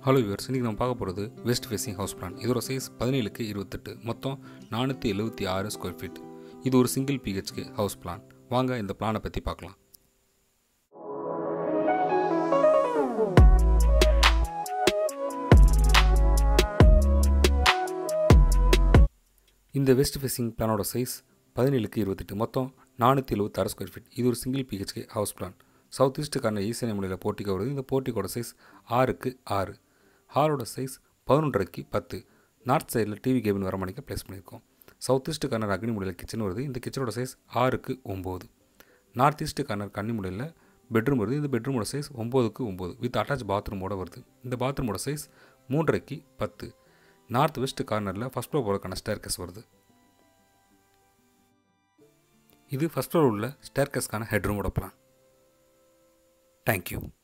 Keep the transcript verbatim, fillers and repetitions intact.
Hello viewers, இன்றைக்கி நம்ம பார்க்க போகிறது வெஸ்ட் ஃபேசிங் ஹவுஸ் பிளான். இதோட சைஸ் பதினேழுக்கு இருபத்தெட்டு, மொத்தம் நானூற்றி எழுபத்தி ஆறு ஸ்கொயர் ஃபீட். இது ஒரு சிங்கிள் பிஹெச்கே ஹவுஸ் பிளான். வாங்க இந்த பிளானை பற்றி பார்க்கலாம். இந்த வெஸ்ட் ஃபேசிங் பிளானோட சைஸ் பதினேழுக்கு இருபத்தெட்டு, மொத்தம் நானூற்றி எழுபத்தாறு ஸ்கொயர் ஃபீட். இது ஒரு single BHK house plan. South ஈஸ்ட்டுக்கான ஈசானிய மூலையில் போர்ட்டிகோ வருது. இந்த போர்ட்டிகோட சைஸ் ஆறுக்கு ஆறு. ஹாலோட சைஸ் பதினொன்றரைக்கு பத்து. நார்த் சைடில் டிவி கேபின் வர மணிக்கு ப்ளேஸ் பண்ணியிருக்கோம். சவுத் ஈஸ்ட் கார்னர் அக்னி மூலையில் கிச்சன் வருது. இந்த கிச்சனோட சைஸ் ஆறுக்கு ஒம்பது. நார்த் ஈஸ்ட் கார்னர் கன்னி மூலையில் பெட்ரூம் வருது. இந்த பெட்ரூமோட சைஸ் ஒம்போதுக்கு ஒம்பது வித் அட்டாச் பாத்ரூமோட வருது. இந்த பாத்ரூமோட சைஸ் மூன்றரைக்கு பத்து. நார்த் வெஸ்ட் கார்னரில் ஃபஸ்ட் ஃப்ளோர் போகிறதுக்கான ஸ்டேர்கேஸ் வருது. இது ஃபஸ்ட் ஃப்ளோர் உள்ள ஸ்டேர்கேஸ்க்கான ஹெட்ரூமோட பிளான். தேங்க்யூ.